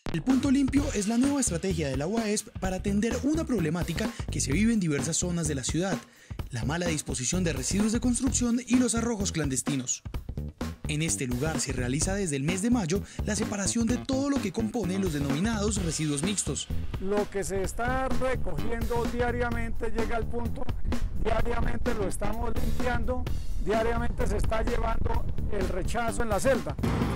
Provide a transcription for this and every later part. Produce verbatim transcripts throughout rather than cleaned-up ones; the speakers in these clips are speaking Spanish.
El punto limpio es la nueva estrategia de la UAESP para atender una problemática que se vive en diversas zonas de la ciudad: la mala disposición de residuos de construcción y los arrojos clandestinos. En este lugar se realiza desde el mes de mayo la separación de todo lo que compone los denominados residuos mixtos. Lo que se está recogiendo diariamente llega al punto, diariamente lo estamos limpiando, diariamente se está llevando el rechazo en la celda.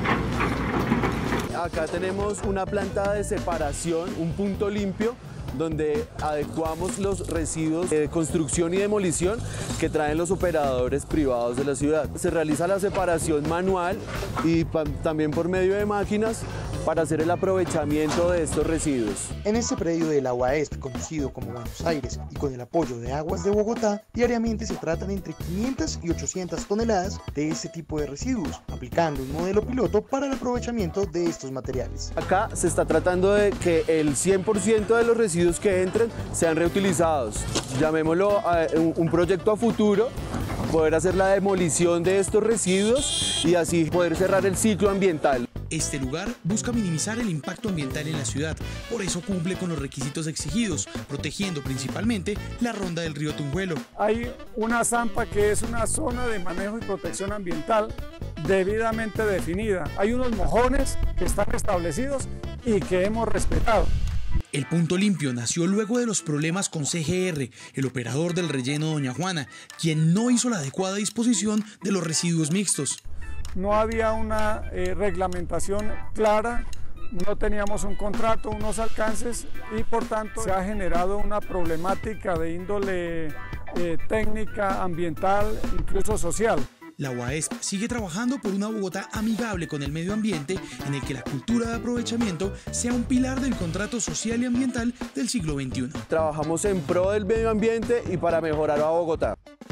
Acá tenemos una planta de separación, un punto limpio, donde adecuamos los residuos de construcción y demolición que traen los operadores privados de la ciudad. Se realiza la separación manual y también por medio de máquinas para hacer el aprovechamiento de estos residuos. En este predio de la UAESP, conocido como Buenos Aires, y con el apoyo de Aguas de Bogotá, diariamente se tratan entre quinientas y ochocientas toneladas de este tipo de residuos, aplicando un modelo piloto para el aprovechamiento de estos materiales. Acá se está tratando de que el cien por ciento de los residuos que entren sean reutilizados. Llamémoslo a un proyecto a futuro, poder hacer la demolición de estos residuos y así poder cerrar el ciclo ambiental. Este lugar busca minimizar el impacto ambiental en la ciudad, por eso cumple con los requisitos exigidos, protegiendo principalmente la ronda del río Tunjuelo. Hay una zampa que es una zona de manejo y protección ambiental debidamente definida. Hay unos mojones que están establecidos y que hemos respetado. El punto limpio nació luego de los problemas con C G R, el operador del relleno Doña Juana, quien no hizo la adecuada disposición de los residuos mixtos. No había una eh, reglamentación clara, no teníamos un contrato, unos alcances y por tanto se ha generado una problemática de índole eh, técnica, ambiental, incluso social. La UAESP sigue trabajando por una Bogotá amigable con el medio ambiente, en el que la cultura de aprovechamiento sea un pilar del contrato social y ambiental del siglo veintiuno. Trabajamos en pro del medio ambiente y para mejorar a Bogotá.